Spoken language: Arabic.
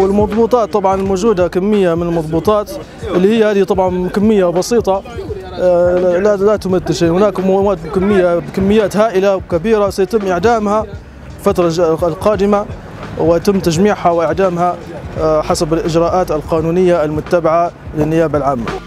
والمضبوطات طبعا الموجودة كمية من المضبوطات اللي هي هذه طبعا كمية بسيطة لا تمثل شيء. هناك مواد بكميات هائلة وكبيرة سيتم إعدامها الفترة القادمة، ويتم تجميعها وإعدامها حسب الإجراءات القانونية المتبعة للنيابة العامة.